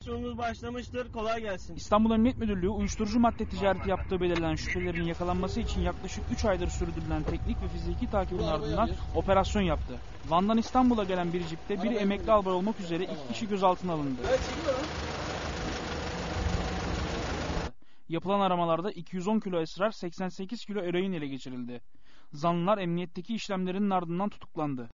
Operasyonumuz başlamıştır. Kolay gelsin. İstanbul Emniyet Müdürlüğü uyuşturucu madde ticareti yaptığı belirlenen şüphelerin yakalanması için yaklaşık 3 aydır sürdürülen teknik ve fiziki takibin ardından operasyon yaptı. Van'dan İstanbul'a gelen bir cipte biri emekli albay olmak üzere 2 kişi gözaltına alındı. Yapılan aramalarda 210 kilo esrar, 88 kilo eroin ele geçirildi. Zanlılar emniyetteki işlemlerinin ardından tutuklandı.